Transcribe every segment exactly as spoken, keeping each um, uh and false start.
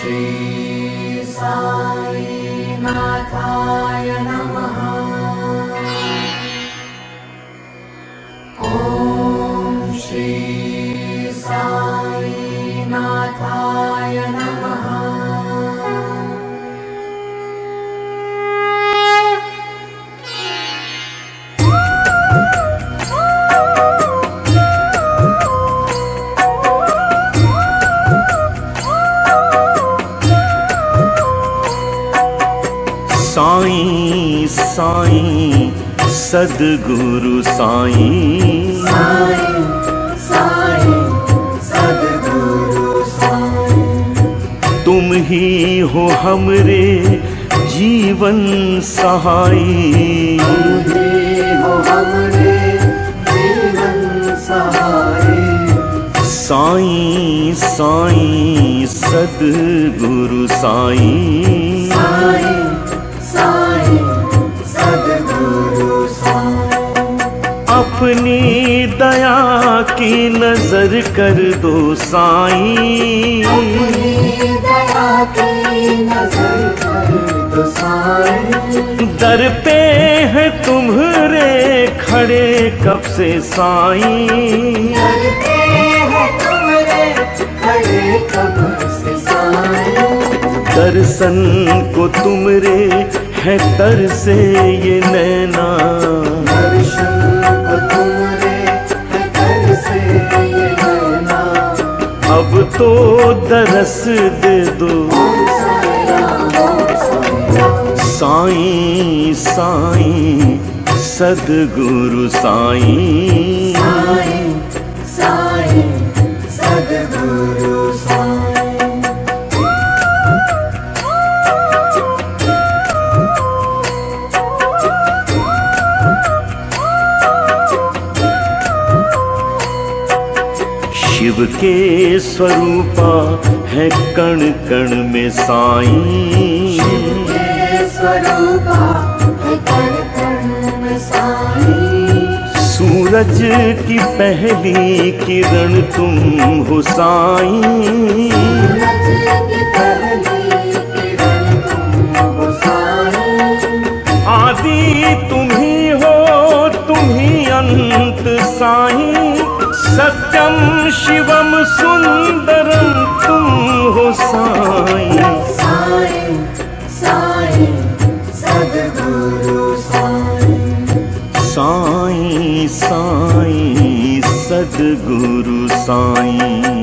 श्री साई नाथाय नमः। ओम श्री साई नाथाय नमः। साईं साईं सद्गुरु साईं, साईं साईं सद्गुरु साईं, तुम ही हो हमरे जीवन सहाई। तुम ही हो हमरे जीवन सहाई। साईं साईं सद्गुरु साईं, साईं साईं सद्गुरु साईं, अपनी दया की नजर कर दो साईं। अपनी दया की नजर कर दो साईं। दर पे है तुम्हारे खड़े कब से साईं। दर पे है तुम्हारे खड़े कब से साईं। दर्शन को तुमरे है तर से ये नैना। दर्शन को तुमरे है तर से ये नैना। अब तो दरस दे दो साईं साईं सद्गुरु साईं। साईं साईं सद्गुरु साईं। शिव के स्वरूपा है कण कण में साईं। शिव के स्वरूपा है कण कण में साईं। सूरज की पहली किरण तुम हो साईं। सूरज की पहली किरण तुम हो साईं। आदि तुम ही हो तुम ही अंत साईं। सत्यम शिवम सुंदरम तुम हो साईं। साईं साईं सद्गुरु साईं। साईं साईं सद्गुरु साईं।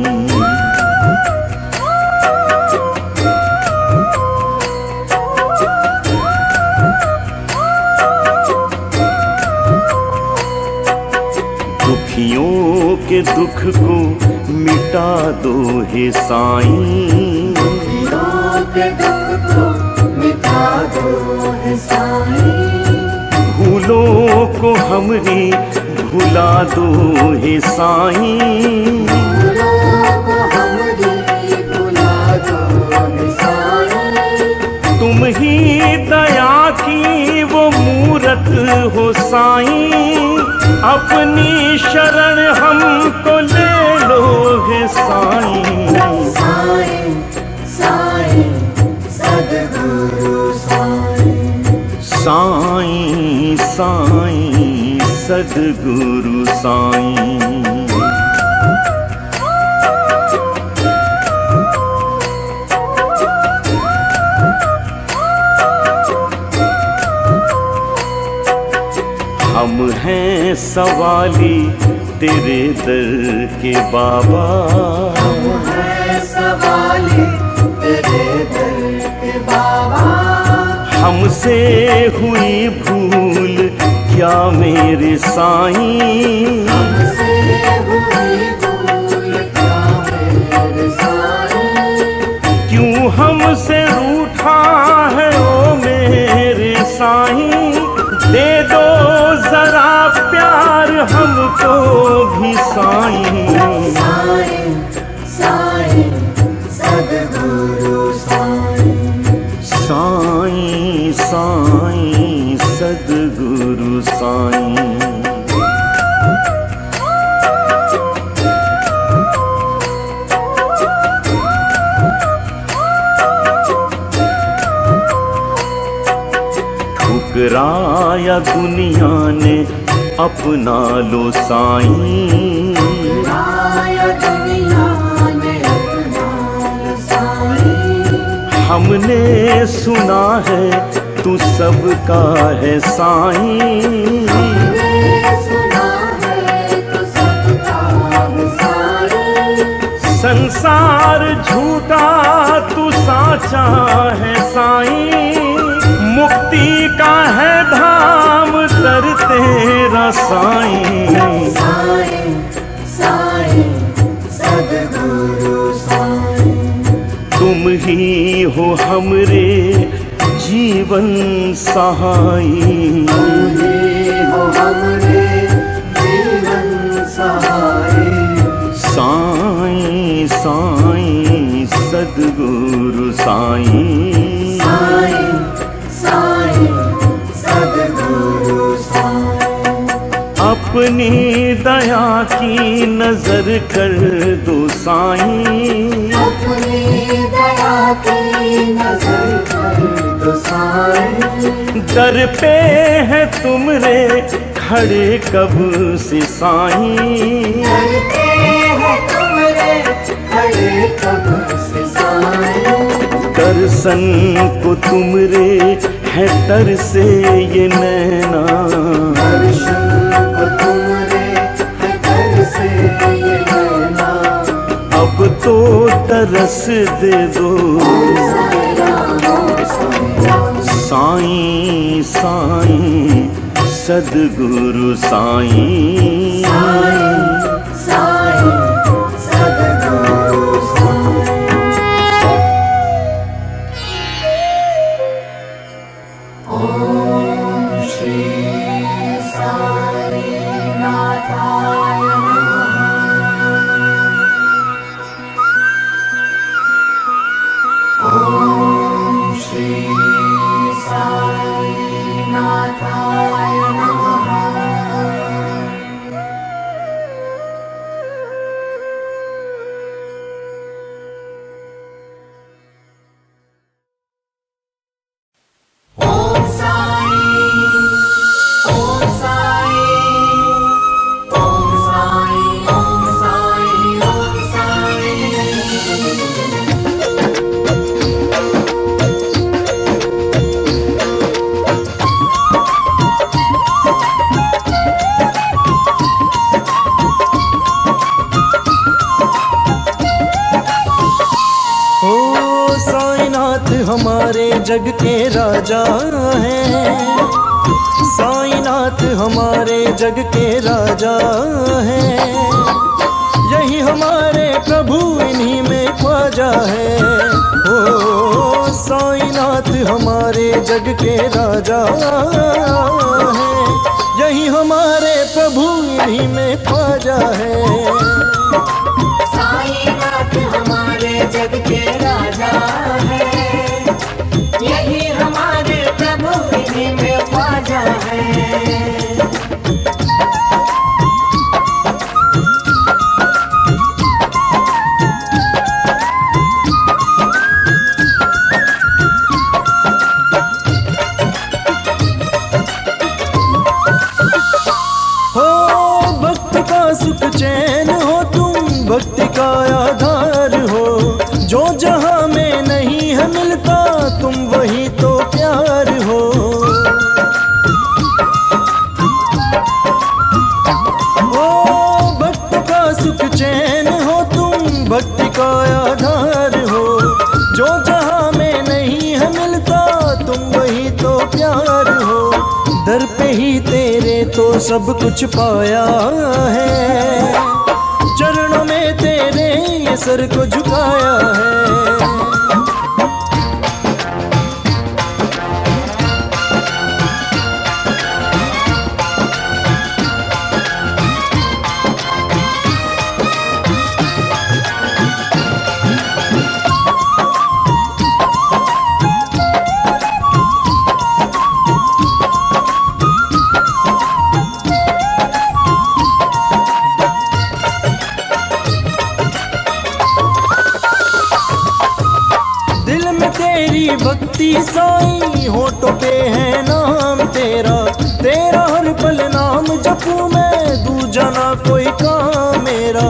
दुखियों के दुख को मिटा दो हे साईं। दुखियों के दुख को मिटा दो हे साईं। भूलों को हमरी भुला दो हे साईं। भूलों को हमरी भुला दो हे साईं। तुम ही दया की वो मूरत हो साईं। अपनी शरण हमको ले लो हे साईं। साईं साईं सद्गुरु साईं। साईं साईं सद्गुरु साईं। हम हैं सवाली तेरे दर के बाबा। हम हैं सवाली तेरे दर के बाबा। हमसे हुई भूल क्या मेरे साईं। हमसे हुई भूल क्या मेरे साईं। क्यों हमसे रूठा है ओ मेरे साईं। दे दो जरा प्यार हमको भी साईं। साईं साईं सद्गुरु साईं। साईं साईं सद्गुरु साईं। लाया दुनिया ने अपना लो साईं, लाया दुनिया ने अपना लो साईं। हमने सुना है तू सबका है साईं, हमने सुना है तू सबका है साईं। संसार झूठा तू साचा है साईं, मुक्ति का है धाम तर तेरा साईं। साईं साईं सद्गुरु साईं, तुम ही हो हमरे जीवन सहाई, तुम ही हो हमरे जीवन सहाई। साईं साईं सद्गुरु साईं, साईं साईं सद्गुरु साईं। अपनी दया की नजर कर दो साईं, अपनी दया की नजर कर दो साईं। दर पे है तुमरे खड़े कब से साईं, करते हैं तुमरे खड़े कब से साईं। दर्शन को तुमरे है तर से ये नैना, दर्शन को तुमरे है तर से ये नैना। अब तो तरस दे दो साईं साईं सद्गुरु साईं, साईं साईं सद्गुरु साईं। ओम श्री साईं नाथाय नमः। ओम श्री साईं नाथाय नमः। ओम साईं ओम साईं ओम साईं ओम साईं ओम साईं। ओ साईनाथ हमारे जग के राजा हैं, साईनाथ हमारे जग के राजा हैं। यही हमारे प्रभु इन्हीं में ख्वाजा है। ओ साईनाथ हमारे जग के राजा हैं, यही हमारे प्रभु इन्हीं में ख्वाजा है। साईनाथ हमारे जग के राजा है, यही हमारे प्रभु इन्हीं में ख्वाजा है। हो भक्त का सुख चैन हो तुम, भक्ति का आधार हो। जो जहां में नहीं है मिलता तुम वही तो प्यार हो। ओ भक्त का सुख चैन हो तुम, भक्ति का आधार हो। जो जहां में नहीं है मिलता तुम वही तो प्यार हो। दर पे ही तेरे तो सब कुछ पाया है, चरणों में तेरे ये सर को झुकाया है। भक्ति साईं होठों पे है नाम तेरा, तेरा हर पल नाम जपूं मैं, दूजा ना कोई काम मेरा।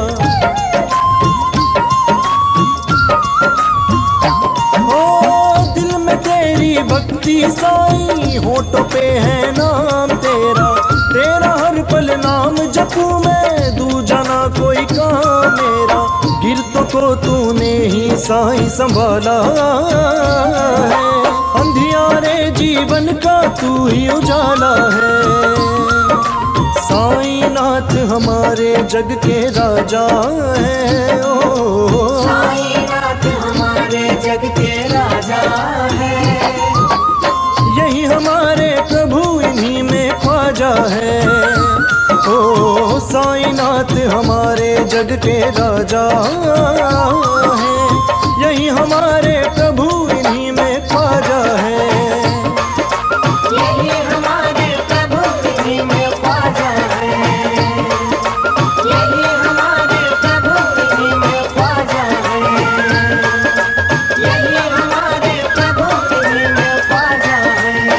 ओ दिल में तेरी भक्ति साईं, होठों पे है नाम तेरा। तेरा हर पल नाम जपूं मैं, दूजा ना कोई काम मेरा। गिरतों को तूने ही साईं संभाला है, अंधियारे जीवन का तू ही उजाला है। साईं नाथ हमारे जग के राजा है, ओ साईं नाथ हमारे जग के राजा है। यही हमारे प्रभु इन्हीं में ख्वाजा है। ओ साईं नाथ हमारे जग के राजा है, यही हमारे प्रभु इन्हीं में ख्वाजा है। यही हमारे प्रभु इन्हीं में ख्वाजा है, यही हमारे प्रभु इन्हीं में ख्वाजा है, यही हमारे प्रभु इन्हीं में ख्वाजा है।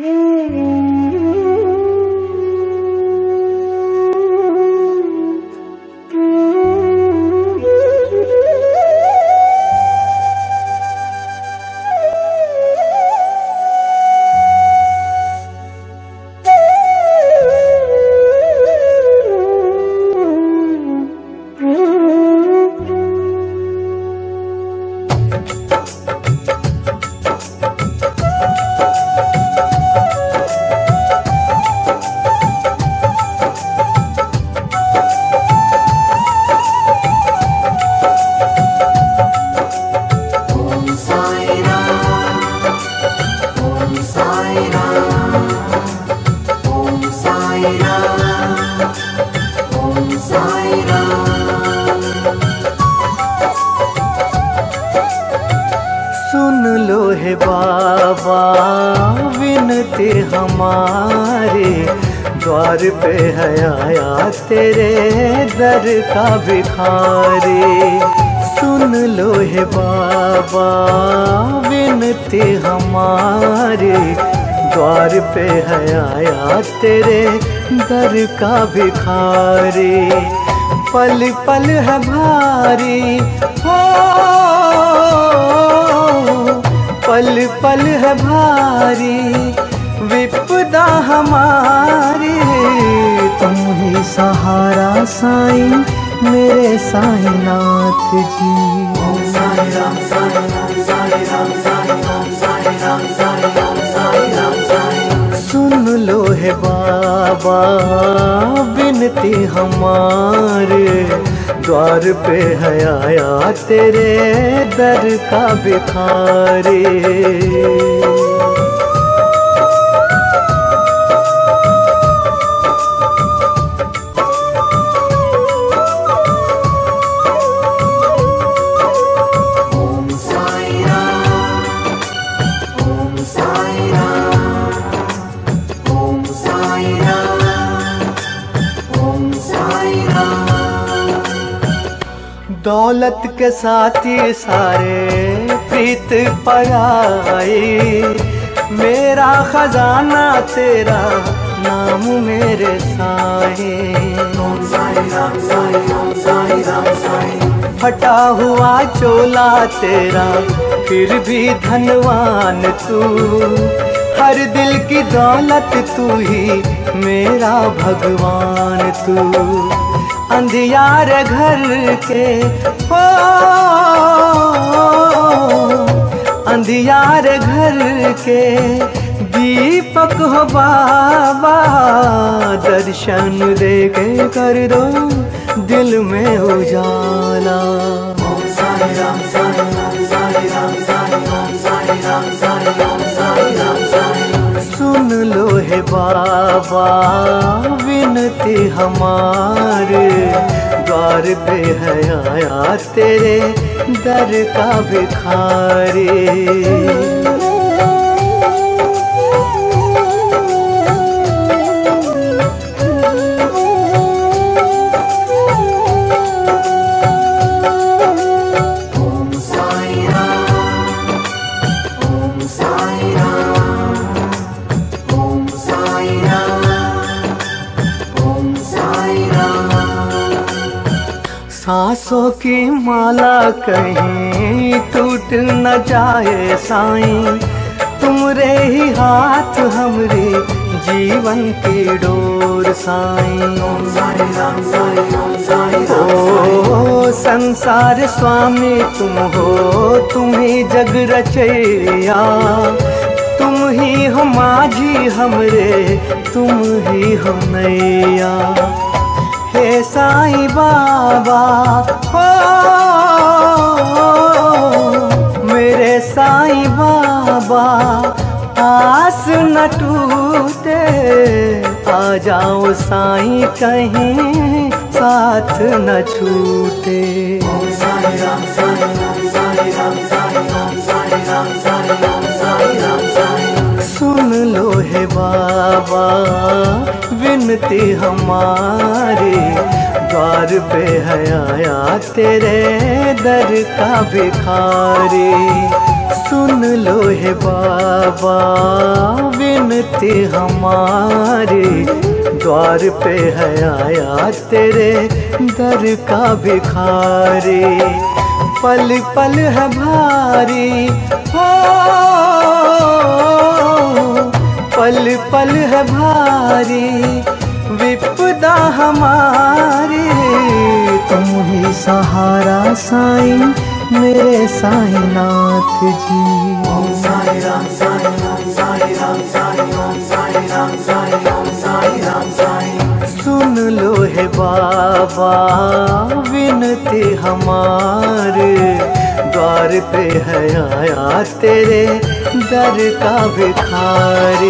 सुन लो हे बाबा विनती हमारे, द्वार पे है आया तेरे दर का भिखारी। सुन लो हे बाबा विनती हमारे, द्वार पे है आया तेरे दर का भिखारी। पल पल है भारी हो, पल पल है भारी विपदा हमारी। तुम ही सहारा साईं मेरे साईनाथ जी। ओम साई राम साई राम साई राम साई राम साई राम साई राम साई राम साई। सुन लो हे बाबा विनती हमारे, द्वार पे है आया तेरे दर का भिखारी। ओम साई राम ओम साई राम ओम साई राम ओम साई राम। दौलत के साथी सारे प्रीत पराए, मेरा खजाना तेरा नाम मेरे साए। ओम साई राम साई ओम साई राम साई। फटा हुआ चोला तेरा फिर भी धनवान तू, हर दिल की दौलत तू ही मेरा भगवान तू। अंधियार घर के हो, अंधियार घर के दीपक हो बाबा, दर्शन दे के कर दो दिल में उजाला। ओम साई राम साई ओम साई राम साई ओम साई राम साई ओम साई राम साई। सुन लो हे बाबा विनती हमारे, द्वार पे है आया तेरे दर का भिखारी। सांसों की माला कहीं टूट न जाए साईं, तुमरे ही हाथ हमरे जीवन की डोर साईं। ओम साई राम साई ओम साई राम ओ संसार स्वामी तुम हो, तुम ही जग रचैया, तुम ही हो माझी हमरे, तुम ही हो नैया। हे साईं बाबा हो मेरे साईं बाबा, आस न टूटे, आ जाओ साईं कहीं साथ न छूटे। ओम साई राम साई ओम साई राम साई ओम साई राम साई ओम साई राम साई। सुन लो हे बाबा विनती हमारी, द्वार पे है आया तेरे दर का भिखारी। सुन लो हे बाबा विनती हमारी, द्वार पे है आया तेरे दर का भिखारी। पल पल है भारी हो, पल पल है भारी विपदा हमारी। तुम ही सहारा साईं मेरे साईनाथ जी। ओम साई राम साई ओम साई राम साई ओम साई राम साई ओम साई राम साई। सुन लो हे बाबा विनती हमारे, द्वार पे है आया तेरे दर का भिखारी।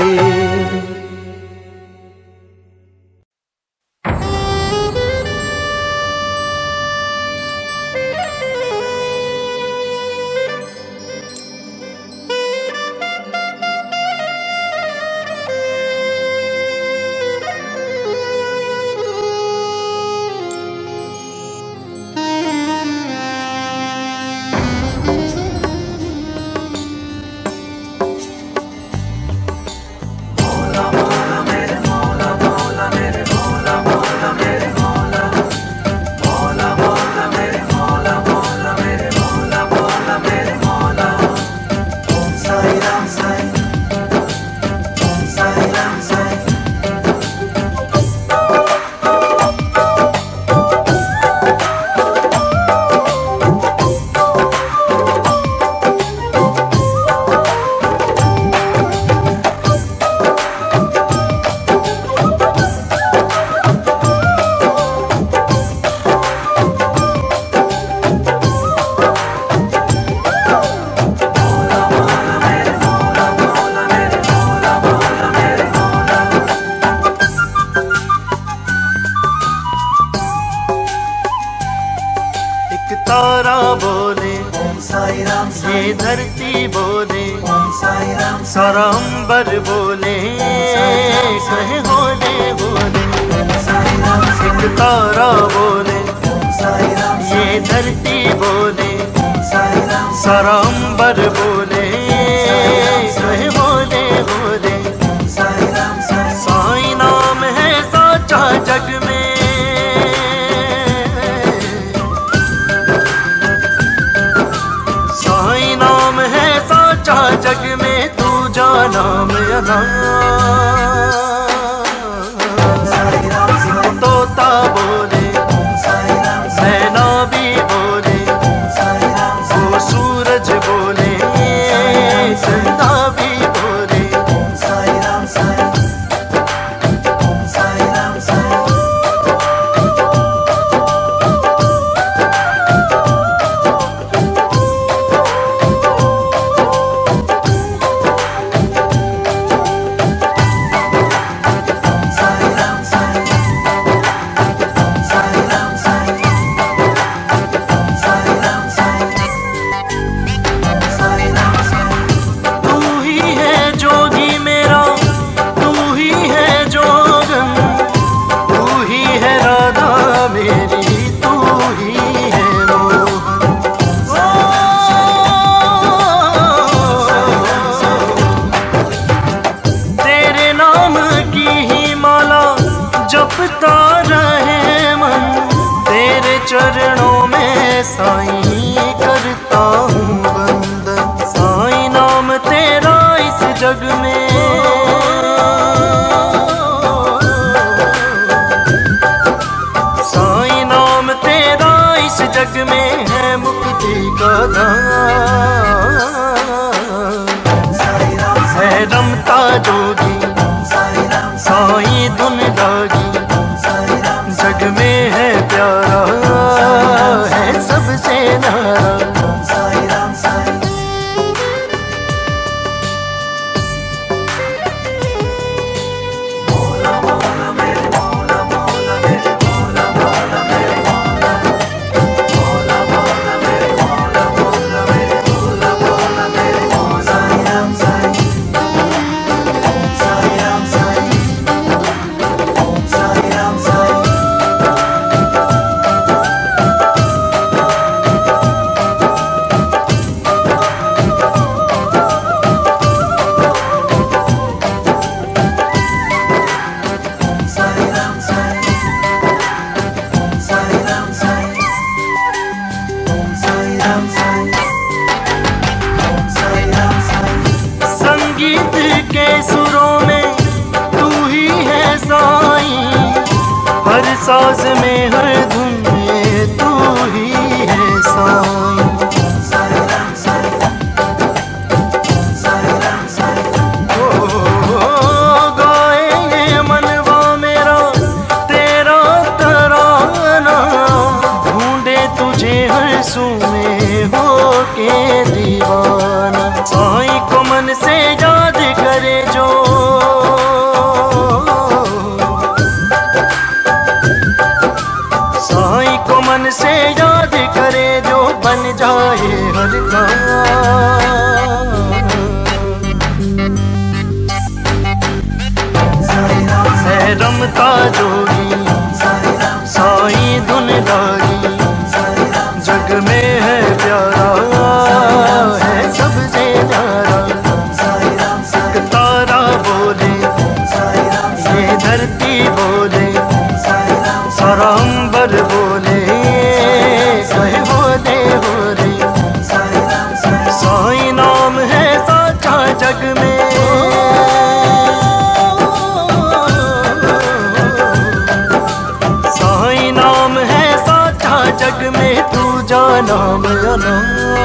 ये धरती बोले सारा अंबर बोले कहे होले बोले एक तारा बोले ये धरती बोले सारा अंबर बोले कहे होले बोले साईं नाम है साचा जग में जग में तू जाना मेरा तोता बोले मैना भी बोले वो सूरज बोले चंदा भी बोले चरणों में साईं करता हूँ वंदन साईं नाम तेरा इस जग में साईं नाम तेरा इस जग में है मुक्ति का दान है रमता जोगी साईं धुन लागी जग में है प्यारा है सबसे नारा साज में हर धुन में तू ही है साईं। के दीवाना साईं को मन से याद करे जो, साईं को मन से याद करे जो बन जाए हर काम। है रमता जोगी साईं धुनदारी, जग में है प्यारा है सबसे प्यारा। एक तारा बोले ये धरती बोले, सारा अंबर बोले कहे बोले बोले। साईं नाम है साचा जग में, साईं नाम है साचा जग में, तू जाना मना।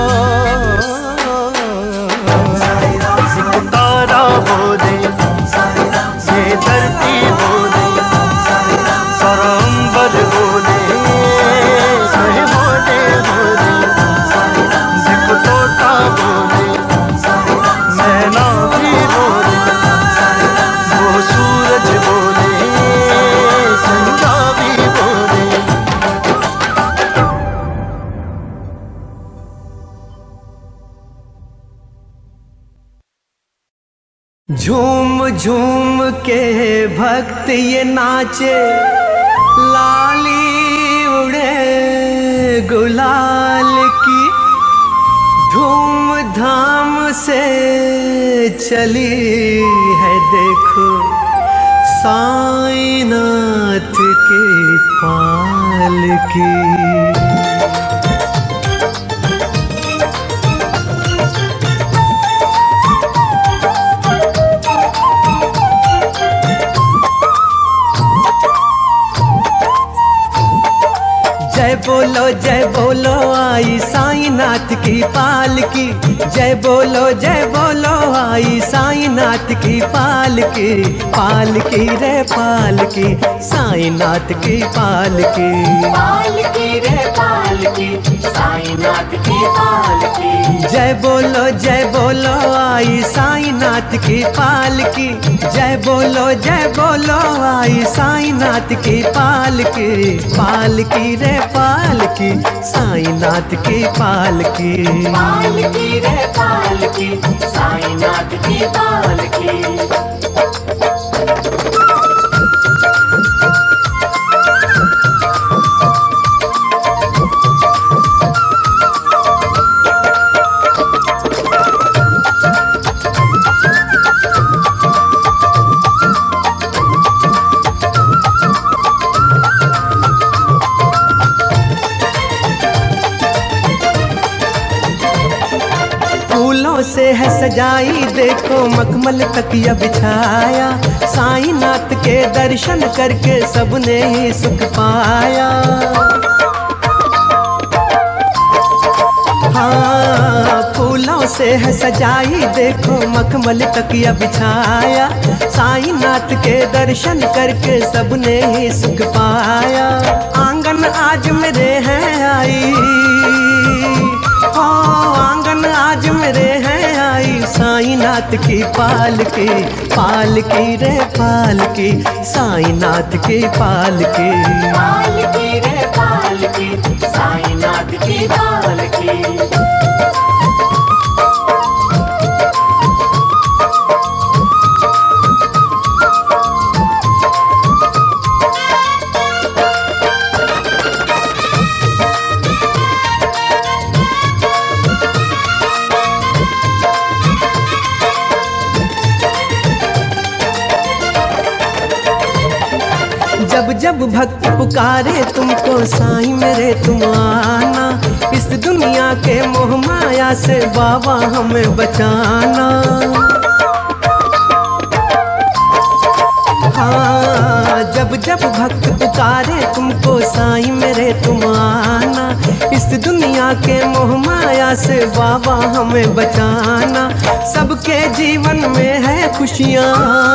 एक तारा बोले ये धरती बोले, सारा अंबर बोले कहे बोले बोले। एक तोता बोले मैना भी बोले, वो सूरज बोले चंदा भी बोले। झूम झूम के भक्त ये नाचे, लाली उड़े गुलाल की। धूम धाम से चली है देखो साईं नाथ के पालकी। जय बोलो जय बोलो आई साईं नाथ की पालकी, जय बोलो जय बोलो आई साईं नाथ की पालकी। पालकी रे पालकी साईं नाथ की पालकी, पालकी रे पालकी साईं नाथ की पालकी। जय बोलो जय बोलो आई साईं नाथ की पालकी, जय बोलो जय बोलो आई साईं नाथ की पालकी। पालकी रे पालकी साईं नाथ की पालकी, पालकी रे पालकी साईं नाथ की पालकी। से है सजाई देखो मखमल तकिया बिछाया, साईं नाथ के दर्शन करके सबने ही सुख पाया। हाँ फूलों से है सजाई देखो मखमल तकिया बिछाया, साईं नाथ के दर्शन करके सबने ही सुख पाया। आंगन आज मेरे हैं आई, ओ आंगन आज मेरे हैं आई साईं नाथ की पालकी। पालकी रे पालकी साईं नाथ की पालकी, पालकी रे पालकी साईं नाथ की पालकी। जब जब भक्त पुकारे तुमको साईं मेरे तुम आना, इस दुनिया के मोह माया से बाबा हमें बचाना। हाँ जब जब भक्त पुकारे दुनिया के मोह माया से बाबा हमें बचाना। सबके जीवन में है खुशियाँ,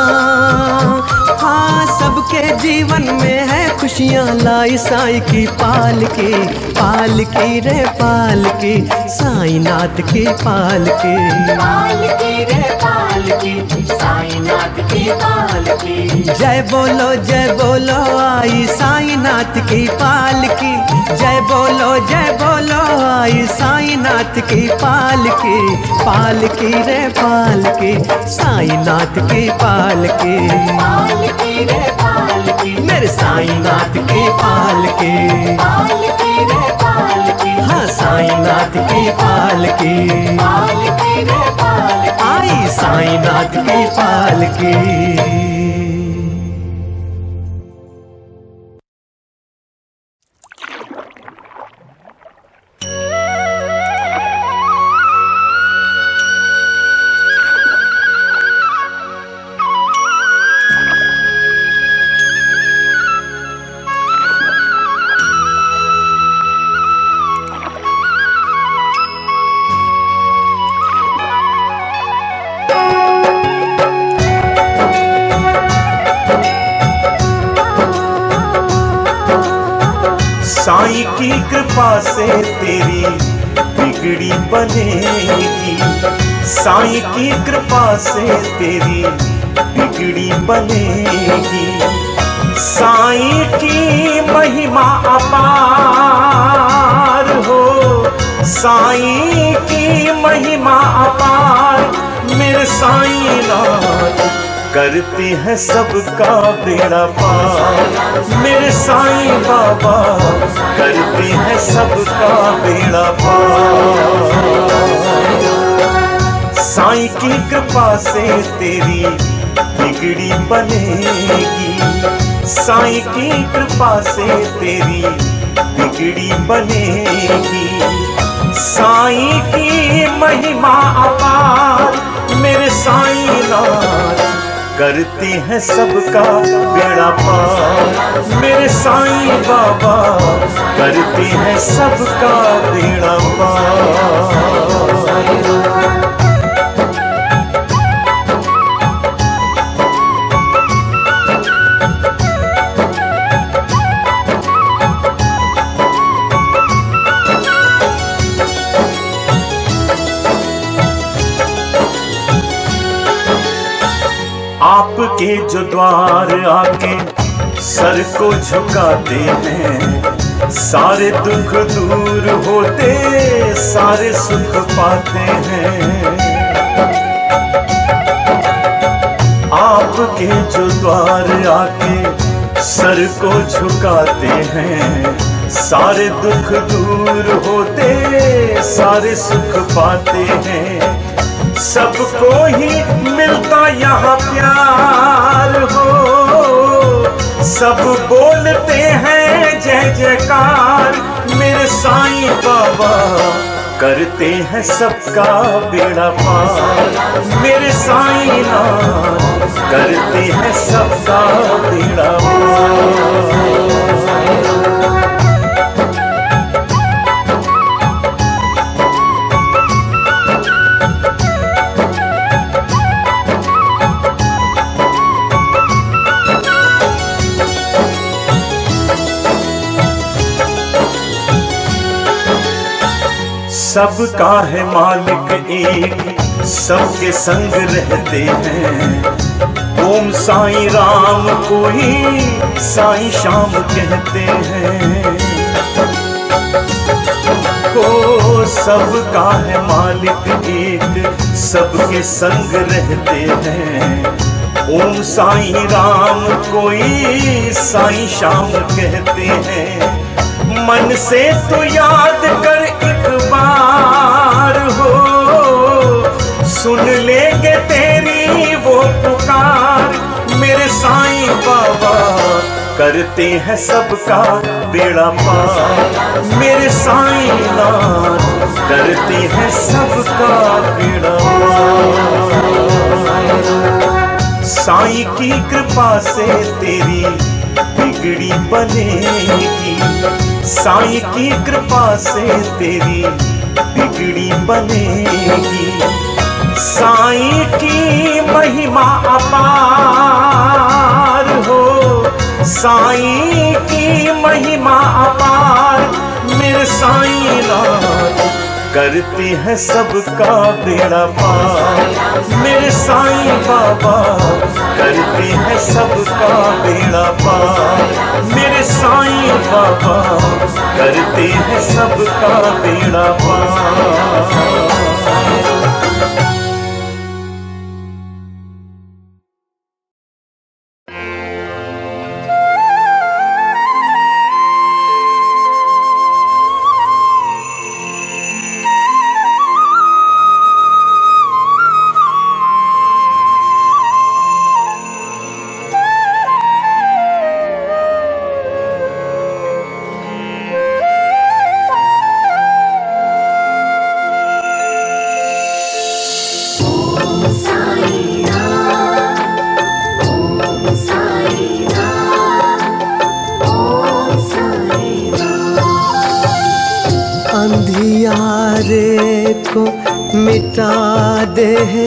हाँ सबके जीवन में है खुशियाँ। लाई साईं की पालकी, पालकी रे पालकी, साईंनाथ की पालकी। पालकी रे पालकी, साईंनाथ की पालकी। जय बोलो जय बोलो आई साईंनाथ की पालकी। जय बोलो जय बोलो आई साईंनाथ की पालकी। पालकी रे पालकी, साईंनाथ की पालकी। पालकी रे पालकी, मेरे साईंनाथ की पालकी। पालकी रे पालकी, हाँ साईंनाथ की पालकी। पालकी रे पालकी, आई साईंनाथ की पालकी। साईं की कृपा से तेरी बिगड़ी बनेगी। साईं की कृपा से तेरी बिगड़ी बनेगी। साईं की महिमा अपार हो, साईं की महिमा अपार। मेरे साईंनाथ करते हैं सबका बेड़ा पार। मेरे साईं बाबा करते हैं सबका बेड़ा पार। साईं की कृपा से तेरी बिगड़ी बनेगी। साईं की कृपा से तेरी बिगड़ी बनेगी। साईं की महिमा अपार। मेरे साईंनाथ करते हैं सबका बेड़ा पार। मेरे साईं बाबा करते हैं सबका बेड़ा पार। आपके जो द्वार आके सर को झुकाते हैं, सारे दुख दूर होते सारे सुख पाते हैं। आपके जो द्वार आके सर को झुकाते हैं, सारे दुख दूर होते सारे सुख पाते हैं। सबको ही मिलता यहाँ प्यार हो, सब बोलते हैं जय जयकार। मेरे साईं बाबा करते हैं सबका बेड़ा पार। मेरे साईंनाथ करते हैं सबका बेड़ा पार। सबका है मालिक एक, सबके संग रहते हैं। ओम साईं राम को ही साईं श्याम कहते हैं। ओ सबका है मालिक एक, सबके संग रहते हैं। ओम साईं राम को ही साईं श्याम कहते हैं। मन से तो याद कर एक बार हो, सुन लेंगे तेरी वो पुकार। मेरे साईं बाबा करते हैं सबका बेड़ा पार। मेरे साईंनाथ करते हैं सबका बेड़ा पार। साईं की कृपा से तेरी बिगड़ी बनेगी। साईं की कृपा से तेरी बिगड़ी बनेगी। साईं की महिमा अपार हो, साईं की महिमा अपार। मेरे साईं नाथ करते हैं सबका बेड़ा पार। मेरे साईं बाबा करते हैं सबका बेड़ा पार। मेरे साईं बाबा करते हैं सबका बेड़ा पार। अंधियारे को मिटा दे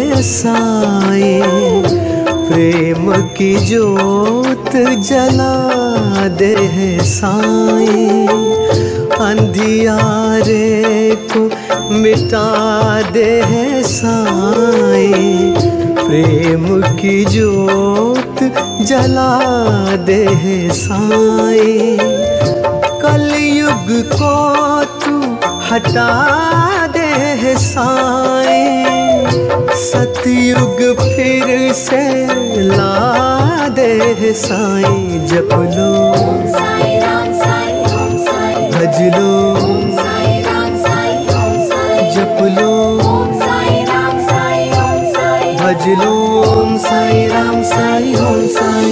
साईं, प्रेम की जोत जला दे साईं। अंधियारे को मिटा दे साईं, प्रेम की जोत जला दे साईं। कलयुग को तू हटा दे साईं, सतयुग फिर से ला दे साईं। जप लो भज लो, जप लो भज लो। ओम साई राम साई ओम साई।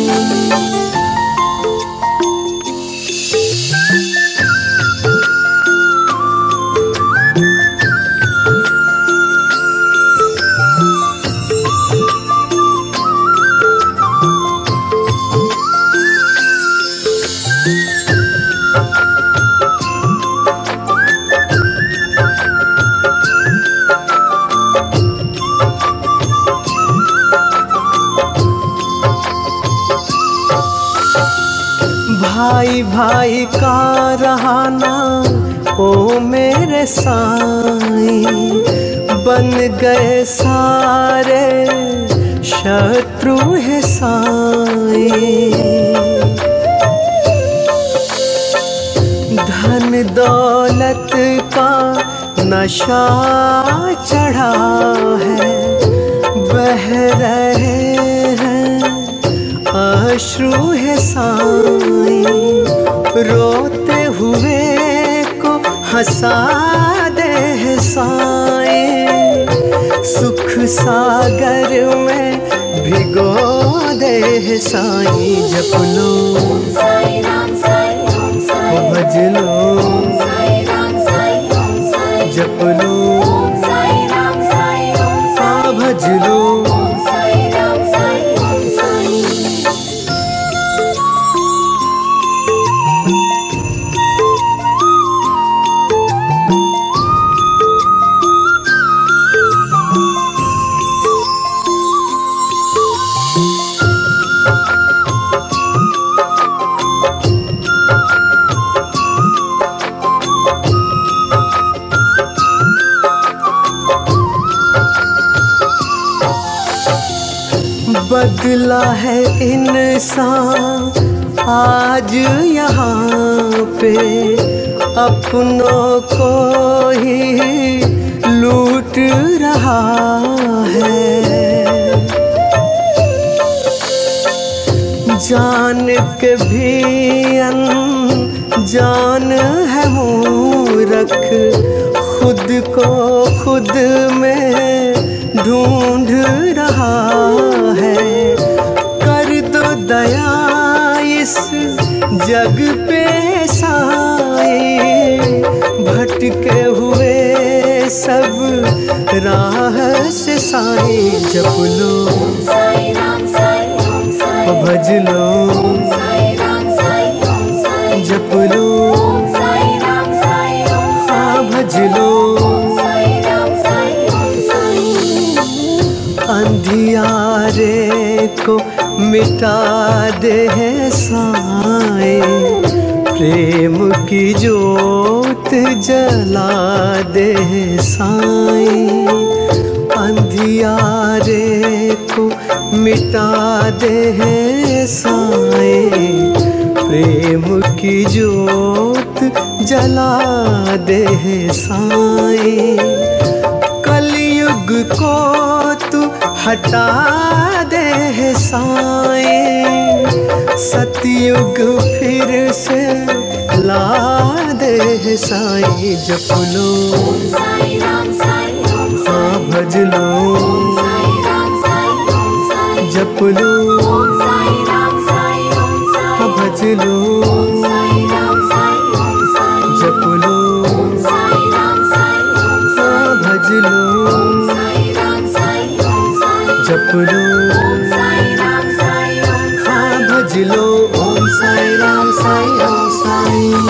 भाई भाई का रहाना ओ मेरे साईं, बन गए सारे शत्रु है साईं। धन दौलत का नशा चढ़ा है, बह रहे हैं अश्रु है साईं। रोते हुए को हंसा दे साईं, सुख सागर में भिगो दे साईं। जप लो भज लो, जप लो भज लो। बदला है इंसान आज यहाँ पे, अपनों को ही लूट रहा है। जान के भी अनजान है मूर्ख, खुद को खुद में ढूंढ रहा है। कर दो दया इस जग पे साईं, भटके हुए सब राह से साईं। जप लो भज लो, जप लो मिटा दे है साईं, प्रेम की जोत जला दे है साईं, अंधियारे को मिटा दे है साईं, प्रेम की जोत जला दे है साईं, कलयुग को तू हटा दे है साईं, सतयुग फिर से ला दे है साईं, जप लो साईं राम साईं ओम हाँ भज लो साईं राम साईं ओम साईं जप लो साईं राम साईं ओम हाँ भज लो साईं राम साईं ओम साईं जप लो साईं राम साईं ओम हाँ भज लो साईं राम साईं ओम साईं जप लो साईं राम साईं ओम हाँ भज लो ओम साईं राम साईं ओम साईं।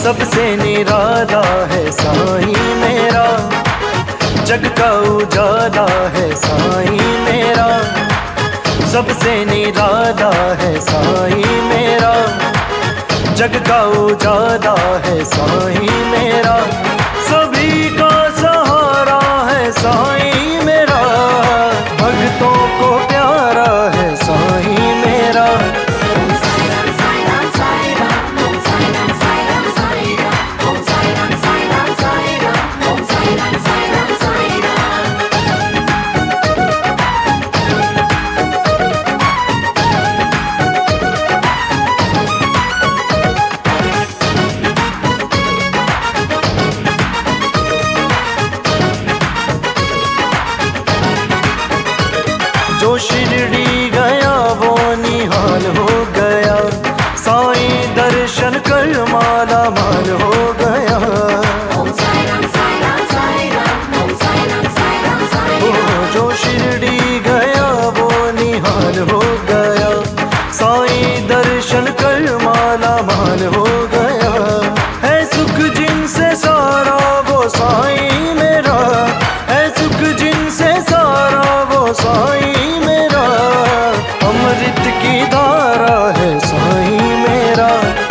सबसे निराला है साईं मेरा, जग का उजाला है साईं मेरा, सबसे निराला है साईं मेरा, जग का उजाला है साईं मेरा, सभी का सहारा है साईं मेरा, भक्तों को प्यारा है साईं मेरा। जो शिरडी गया वो निहाल हो गया, साईं दर्शन कर माला माल हो गया। ओ, जो शिरडी गया वो निहाल हो गया, साईं दर्शन कर माला माल हो गया। है सुख जिनसे सारा वो साईं मेरा, है सुख जिनसे सारा वो साईं, अमृत की धारा है साईं मेरा।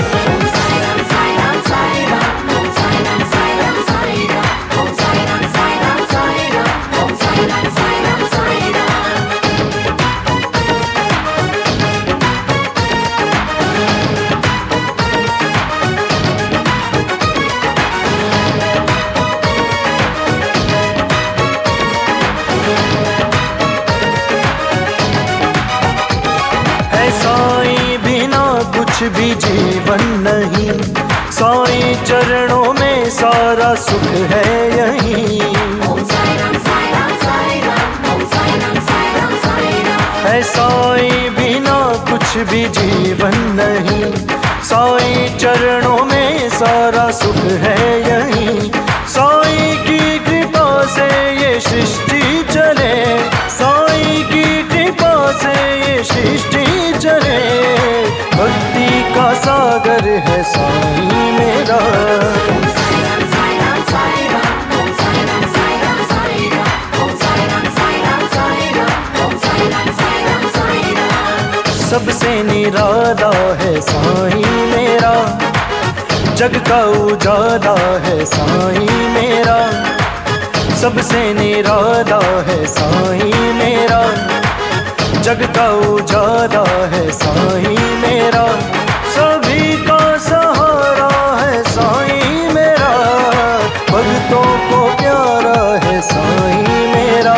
साईं बिना कुछ भी जीवन नहीं, साईं चरणों में सारा सुख है यहीं। है साईं बिना कुछ भी जीवन नहीं, साईं चरणों में सारा सुख है यहीं। साईं की कृपा से ये सृष्टि चले, साईं की कृपा से ये सृष्टि चले, भक्ति का सागर है साईं मेरा। सबसे निराला है साईं मेरा, जग का उजाला है साईं मेरा, सबसे निराला है साईं मेरा, जग का उजाला है साईं मेरा, सभी का सहारा है साईं मेरा, भक्तों को प्यारा है साईं मेरा।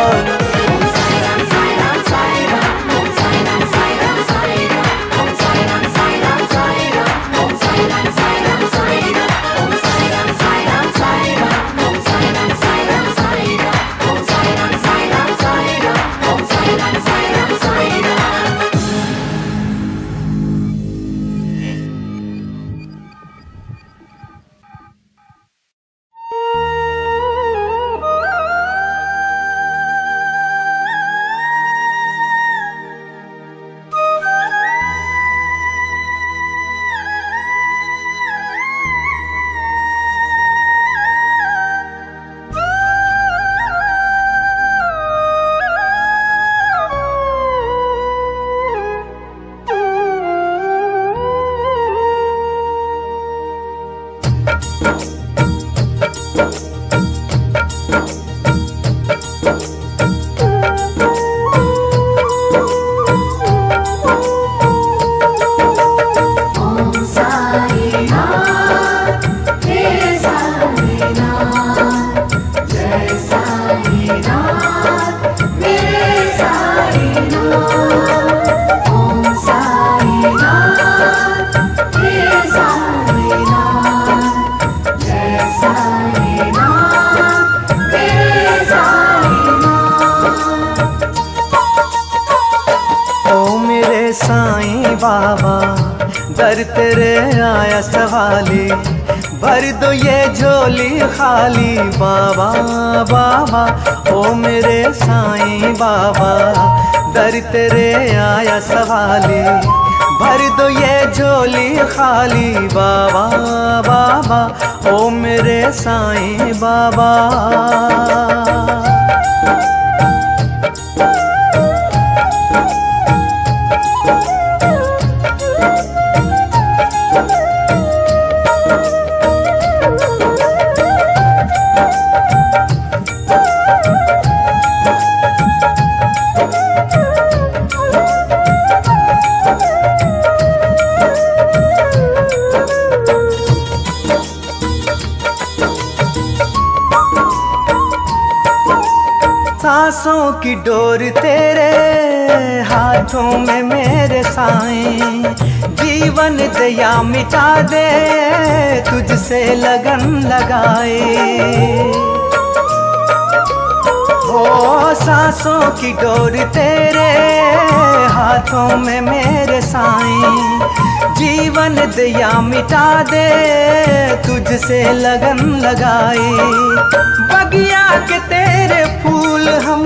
बाबा दर तेरे आया सवाली, भर दो ये झोली खाली बाबा बाबा। ओ मेरे साईं बाबा दर तेरे आया सवाली, भर दो ये झोली खाली बाबा बाबा, ओ मेरे साईं बाबा। सांसों की डोर तेरे हाथों में मेरे साईं, जीवन दया मिटा दे तुझसे लगन लगाए। ओ सांसों की डोर तेरे हाथों में मेरे साईं, जीवन दया मिटा दे तुझसे लगन लगाए। बगिया के तेरे फूल हम,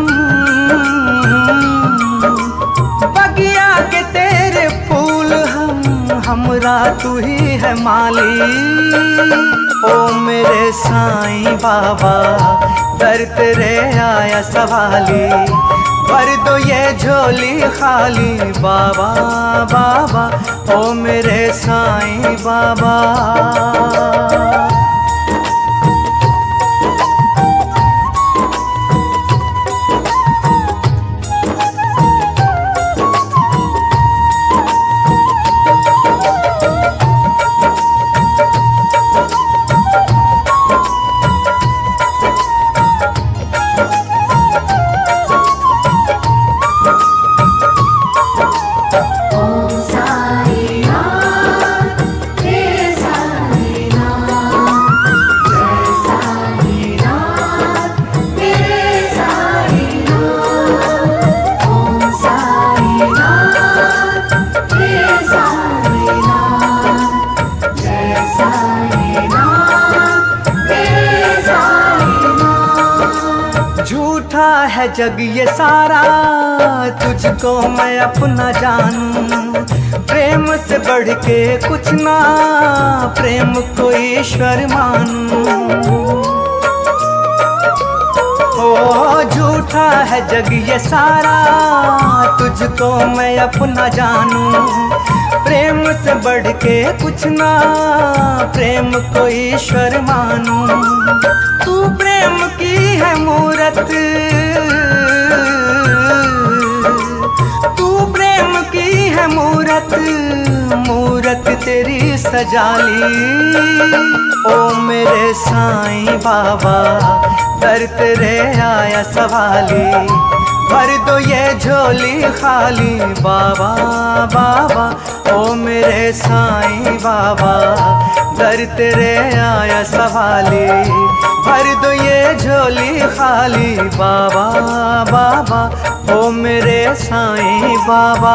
बगिया के तेरे फूल हम, हमरा तू ही है माली। ओ मेरे साईं बाबा दर तेरे आया सवाली, भर दो ये झोली खाली बाबा बाबा, ओ मेरे साईं बाबा। है जग ये सारा तुझको मैं अपना जानूं, प्रेम से बढ़ के कुछ ना प्रेम को ईश्वर मानूं। ओ झूठा है जग ये सारा तुझको मैं अपना जानूं, प्रेम से बढ़ के कुछ ना प्रेम को ईश्वर मानूं। तू प्रेम की है मूरत, तू प्रेम की है मूरत, मूरत तेरी सजाली। ओ मेरे साईं बाबा दर तेरे आया सवाली, भर दो ये झोली खाली बाबा बाबा, ओ मेरे साईं बाबा दर तेरे आया सवाली, भर दो ये झोली खाली बाबा बाबा, ओ मेरे साईं बाबा।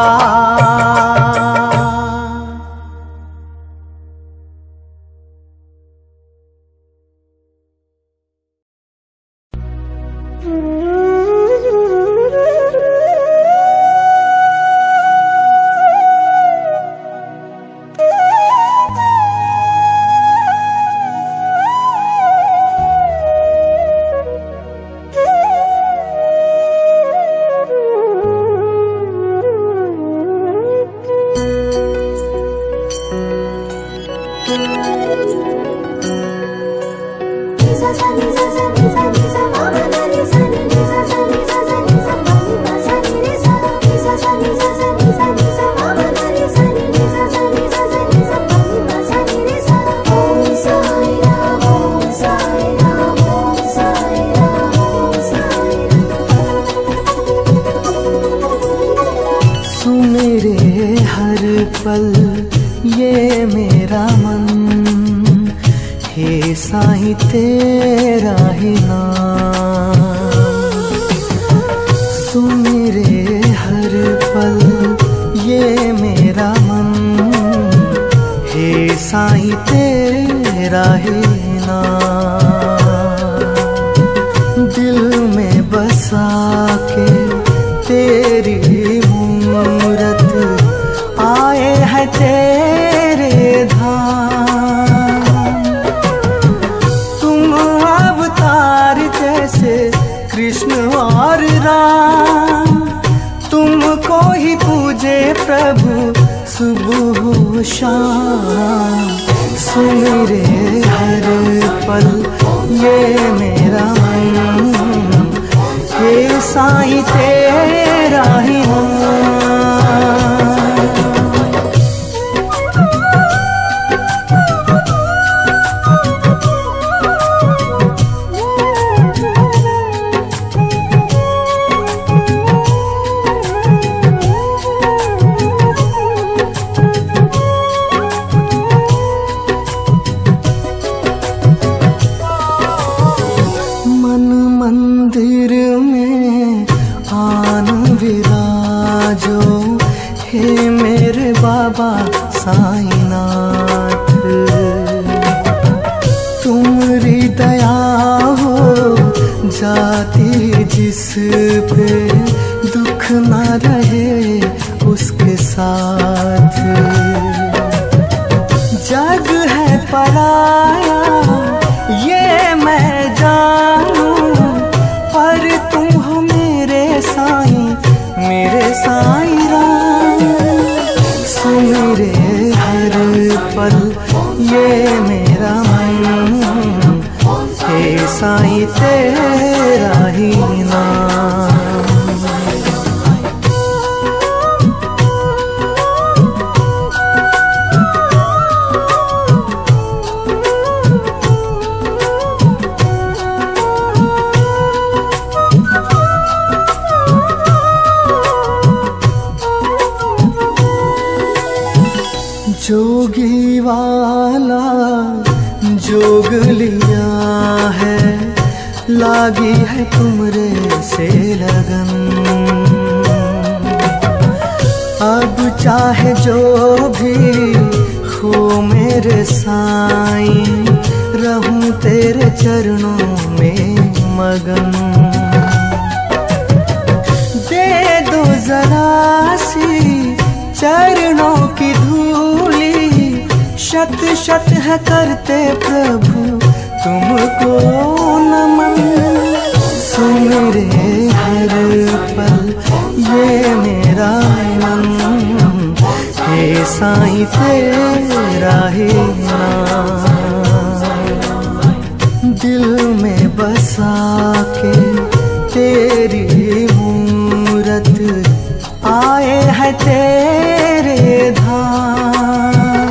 साईं तेरा ही नाम सुमिरे हर पल ये मेरा मन, हे साईं तेरा ही नाम दिल में बसा के तेरी मूरत आए तुमको ही पूजे प्रभु सुबह हो शाम, सुमिरे हर पल ये मेरा मन, ये साईं तेरा ही नाम। बाबा साईनाथ, तुम्हारी दया हो जाती जिस पे, दुख ना रहे उसके साथ। जग है पराया ये मैं जानूं, पर तुम हो मेरे साईं, मेरे साईं राम। सुमिरे हर पल ये मेरा मन, हे साईं तेरा ही नाम। जोगी वाला जोग लिया है, लागी है तुमरे से लगन। अब चाहे जो भी हो मेरे साईं, रहूं तेरे चरणों में मगन। दे दो जरा सी चरणों की धूली, शत शत है करते प्रभु तुमको नमन। सुमिरे हर पल ये मेरा मन, हे साईं तेरा ही नाम। दिल में बसा के तेरी मूरत, आए हैं तेरे धाम।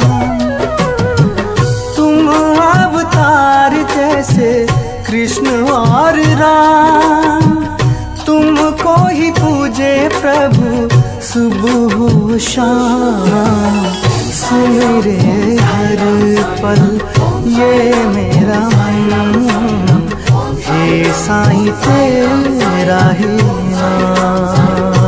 तुम अवतार जैसे कृष्ण और राम, तुमको ही पूजे प्रभु सुबह हो शाम। सुमिरे हर पल ये मेरा मन, हे साईं तेरा ही नाम।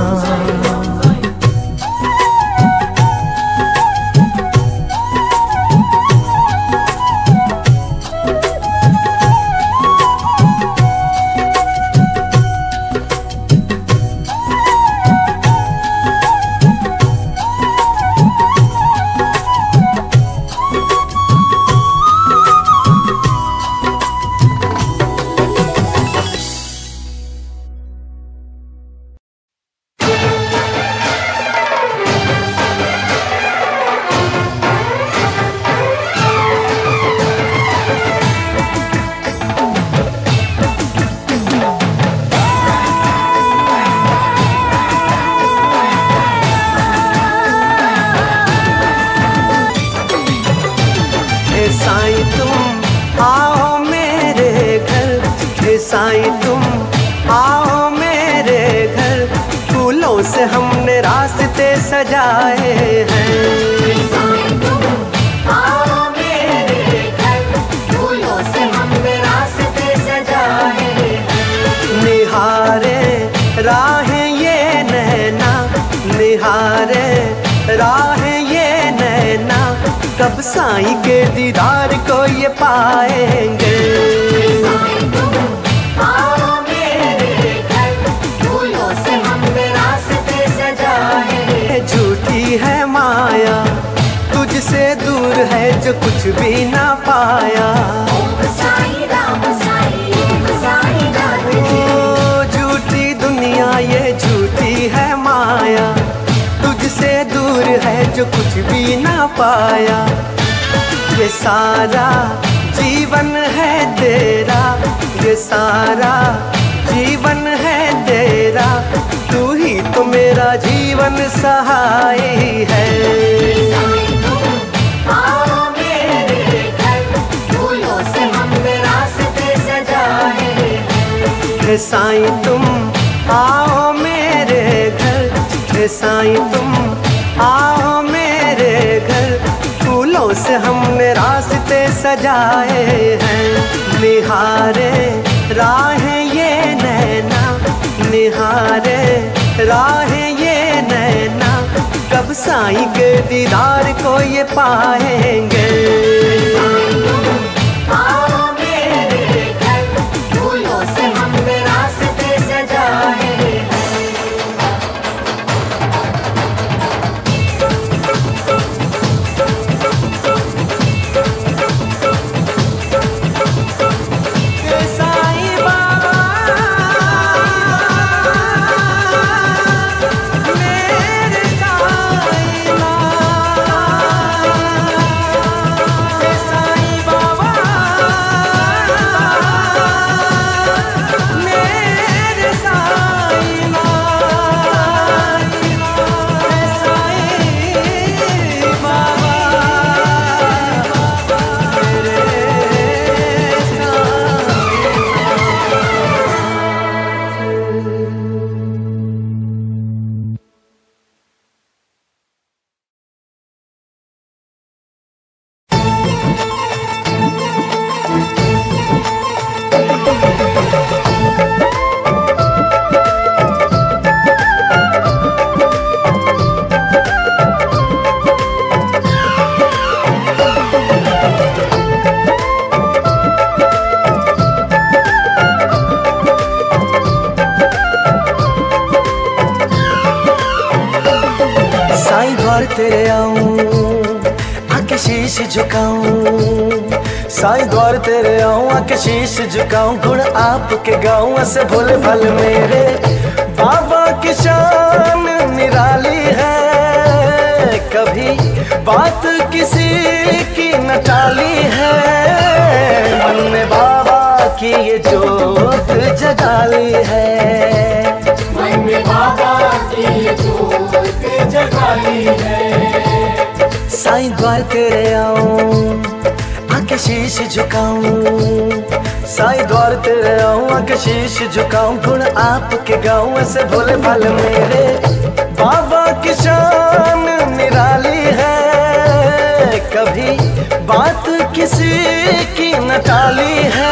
साईं तुम आओ मेरे घर, फूलों से हमने रास्ते सजाए हैं। साईं तुम आओ मेरे घर, फूलों से हमने रास्ते सजाए हैं। निहारे राहें ये नैना, निहारे राहें ये नैना, कब साईं के दीदार को ये पाएंगे। साईं तुम आओ मेरे घर, फूलों से हमने रास्ते सजाए। झूठी है माया, तुझसे दूर है जो कुछ भी ना पाया। ओम साईं राम साईं, ओम साईं राम। ओ झूठी दुनिया ये झूठी है माया, जो कुछ भी ना पाया। ये सारा जीवन है तेरा, ये सारा जीवन है तेरा, तू ही तो मेरा जीवन सहाय है। आओ मेरे घर, फूलों से हमने रास्ते सजाए हैं। हे साईं तुम आओ मेरे घर, हे साईं तुम आओ मेरे घर, फूलों से हमने रास्ते सजाए हैं। निहारे राहें ये नैना, निहारे राहें ये नैना, कब साईं के दीदार को ये पाएंगे। आओ मेरे घर, फूलों से हमने रास्ते सजाए हैं। तेरे आऊं आके शीश झुकाऊं, साईं द्वार तेरे आऊं आके शीश झुकाऊं, गुण आपके गाऊं ऐसे भोले भाले मेरे बाबा की शान निराली है, कभी बात किसी की न टाली है, मन में बाबा की ये जोत जगाली है, मन में बाबा की ये जोत जगाली है। साईं द्वार तेरे आऊं आके शीश झुकाऊं, साईं द्वार तेरे आऊं आके शीश झुकाऊं, गुण आपके गाऊं ऐसे भोले भाले मेरे बाबा की शान निराली है, कभी बात किसी की न टाली है,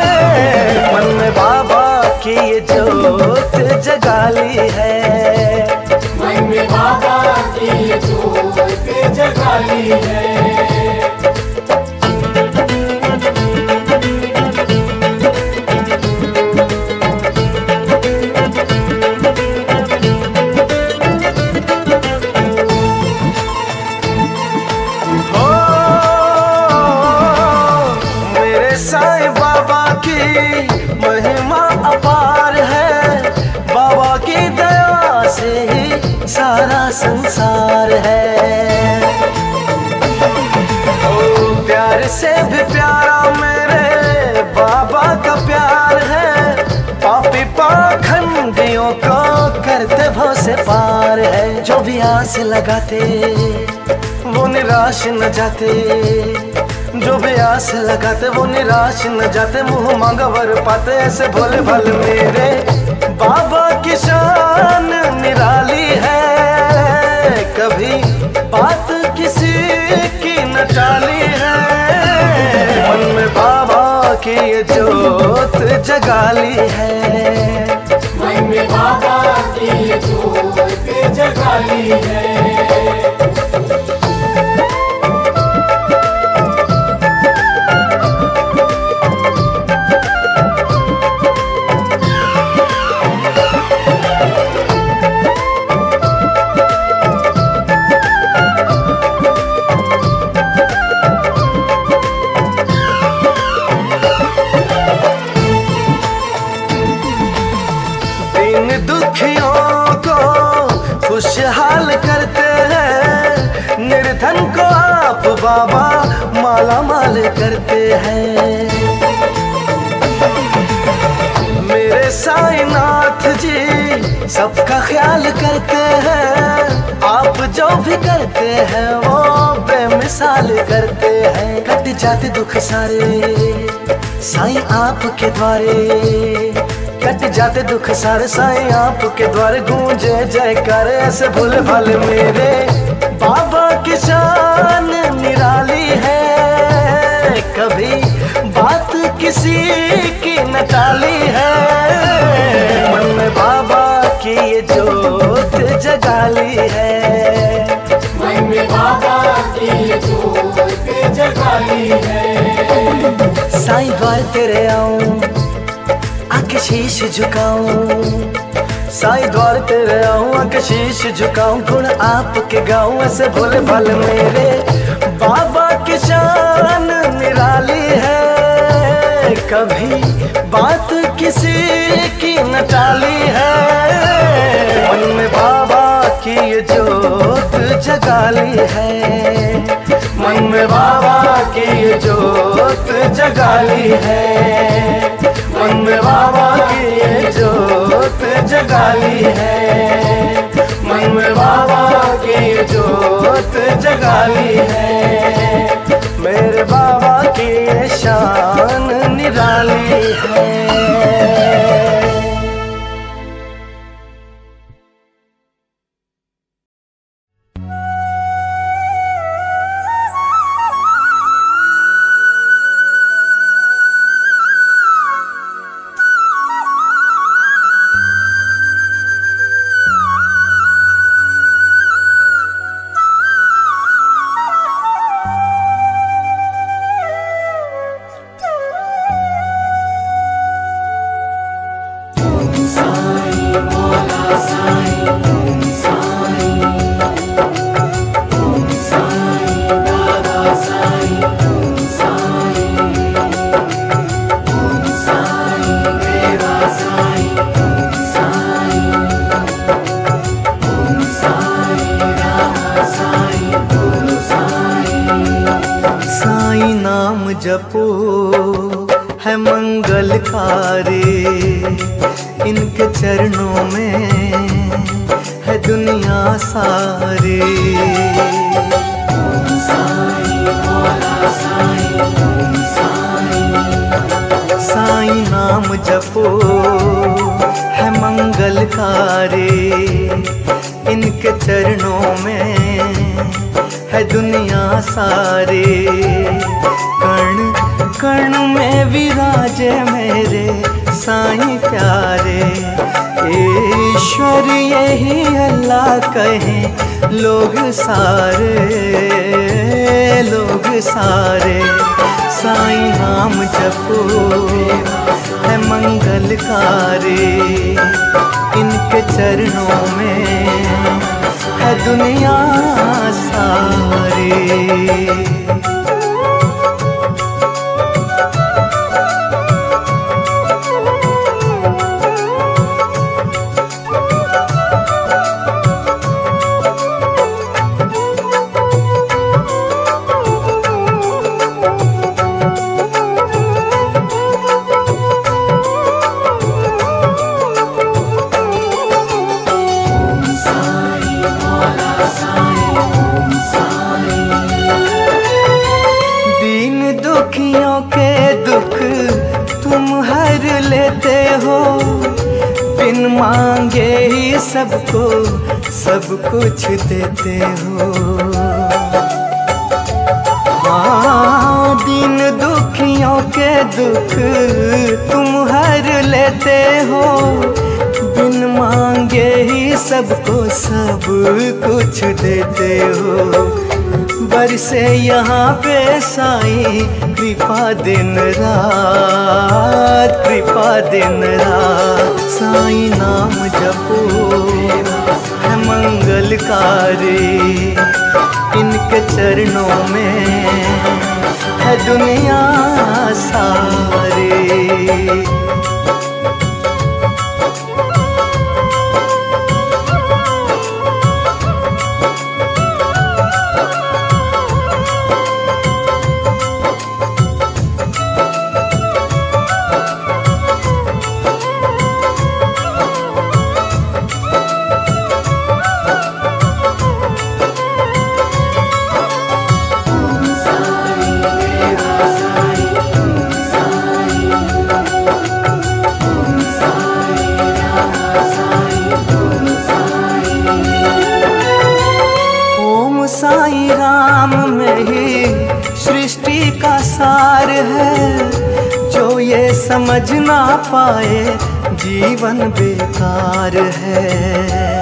मन में बाबा की ये जोत जगाली है, मन में बाबा की ये जोत जगाली है। साईं बाबा की महिमा अपार है, बाबा की दया से ही सारा संसार है, ओ प्यार से भी प्यारा मेरे बाबा का प्यार है, पापी पाखंडियों को करते भव से पार है, जो भी आस लगाते वो निराश न जाते, जो भी आस लगाते वो निराश न जाते, मुंह मांगा वर पाते ऐसे भोले भाले मेरे बाबा की शान निराली है, कभी बात किसी की न टाली है, मन में बाबा की ये जोत जगाली है, मन में बाबा की ये जोत जगाली है। दुखियों को खुशहाल करते हैं, बाबा माला माल करते हैं। मेरे साईनाथ जी सबका ख्याल करते हैं, आप जो भी करते हैं वो बेमिसाल करते हैं। कट जाते दुख सारे साईं आपके द्वारे, कट जाते दुख सारे साईं आपके द्वारे। गूंजे जयकारे ऐसे भोले भाले मेरे बाबा की शान निराली है। कभी बात किसी की न टाली है, मन में बाबा की ये जोत जगाली है। मन में बाबा की ये जोत जगाली है। साईं द्वार तेरे आऊं आके शीश झुकाऊं, साईं द्वार तेरे आऊं आके शीश झुकाऊं। गुण आपके गाऊं ऐसे भोले भाले मेरे बाबा की शान निराली है। कभी बात किसी की न टाली है, मन में बाबा की ये जोत जगाली है। मन में बाबा की ये जोत जगाली है। मन में बाबा की ये जोत जगाली है। मन में बाबा की ये जोत जगाली है। मेरे बाबा की ये शान निराली है। जपो है मंगलकारी, इनके चरणों में है दुनिया सारी। साईं नाम जपो है मंगलकारी, इनके चरणों में है दुनिया सारी। कण कण में विराजे मेरे साईं प्यारे, ईश्वर यही अल्लाह कहें लोग सारे लोग सारे। साईं नाम जपो है मंगलकारी, इनके चरणों में है दुनिया सारी। बिन मांगे ही सबको सब कुछ देते हो। हाँ, दीन दुखियों के दुख तुम हर लेते हो, बिन मांगे ही सबको सब कुछ देते हो। बरसे यहाँ पे साईं कृपा दिन रात, कृपा दिन रात। साईं नाम जपो है मंगलकारी, इनके चरणों में है दुनिया सारी। साईं राम में ही सृष्टि का सार है। जो ये समझ ना पाए जीवन बेकार है।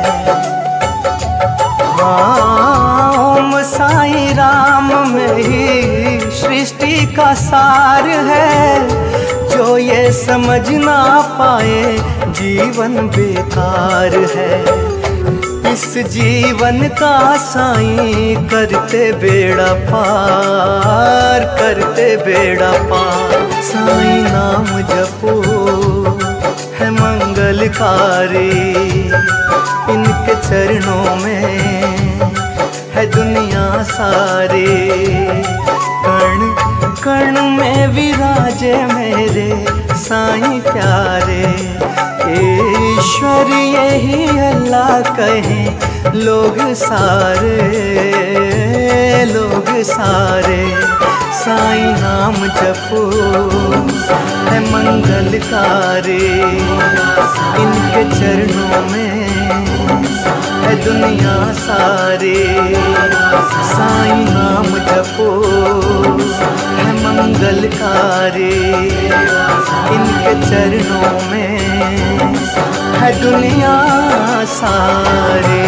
हाँ, ओम साईं राम में ही सृष्टि का सार है। जो ये समझ ना पाए जीवन बेकार है। इस जीवन का साईं करते बेड़ा पार, करते बेड़ा पार। साईं नाम जपो है मंगलकारी, इनके चरणों में है दुनिया सारी। कण कण में विराजे मेरे साईं प्यारे। ईश्वर यही अल्लाह कहें लोग सारे, लोग सारे। साईं नाम जपो है मंगलकारी, इनके चरणों में है दुनिया सारी। साईं नाम जपो है मंगलकारी, इनके चरणों में है दुनिया सारी।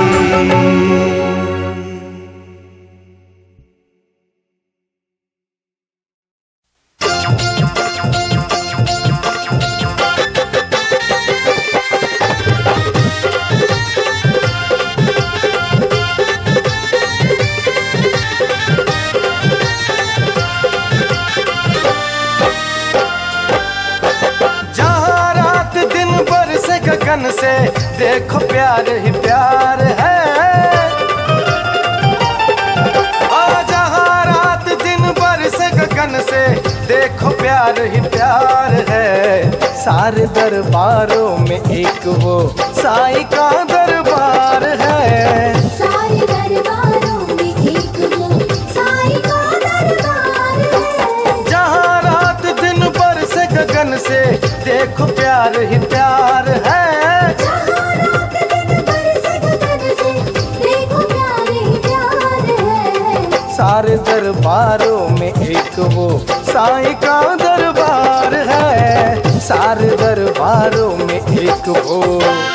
से देखो प्यार ही प्यार है। आ जहाँ रात दिन बरसे गगन से देखो प्यार ही प्यार है। सारे दरबारों में एक वो साईं का दरबार है। सारे दरबारों में एक वो साईं का दरबार है। जहाँ रात दिन बरसे गगन से देखो प्यार ही प्यार है। सारे दरबारों में एक वो साईं का दरबार है। सारे दरबारों में एक वो।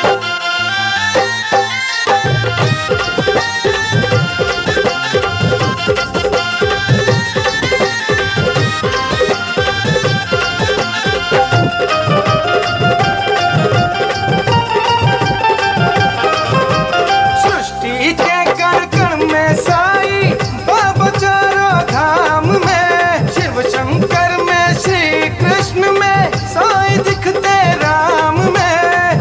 सृष्टि के कण कण में साईं, बाबा चारों धाम में, शिव शंकर में, श्री कृष्ण में, साईं दिखते राम में।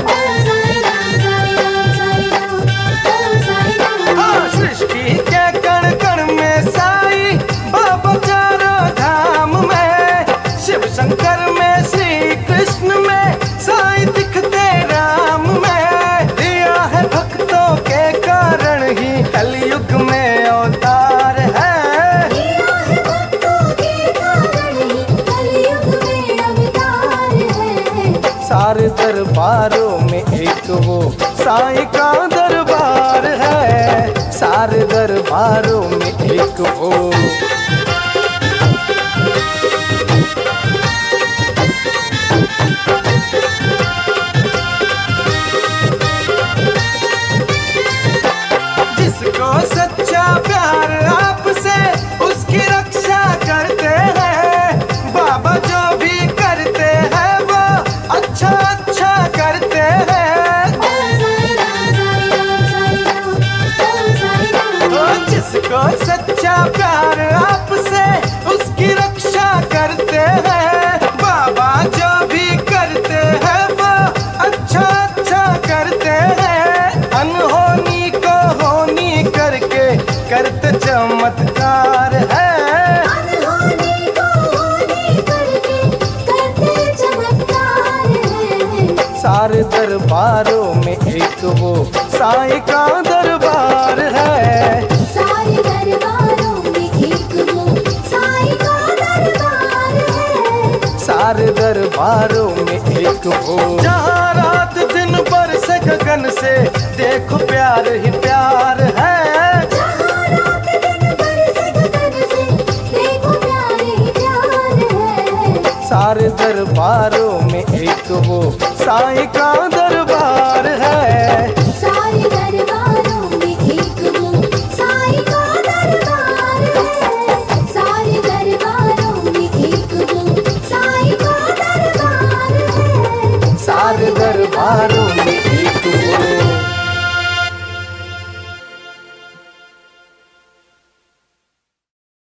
हाँ, सृष्टि के कण कण में साईं, बाबा चारों धाम में, शिव शंकर में, श्री कृष्ण में, साईं दिखते राम में। दिया है भक्तों के कारण ही कलयुग में अवतार है। सारे दरबारों में एक वो साईं का दरबार है। सारे दरबारों में एक वो। जिसको सच्चा प्यार आपसे उसकी रक्षा करते हैं। बाबा जो भी करते हैं वो अच्छा अच्छा करते हैं। तो जिसको सच्चा प्यार आपसे उसकी रक्षा करते हैं। बाबा जो भी करते हैं वो अच्छा अच्छा करते हैं। अनहोनी को होनी करके करते चमत्कार है। अनहोनी को होनी करके करते चमत्कार है। सारे दरबारों में एक वो साईं का दरबार है। सारे दरबारों में एक वो साईं का दरबार है। सारे दरबारों में एक वो। जहाँ रात दिन बरसे गगन से देखो प्यार ही प्यार है। जहाँ साई का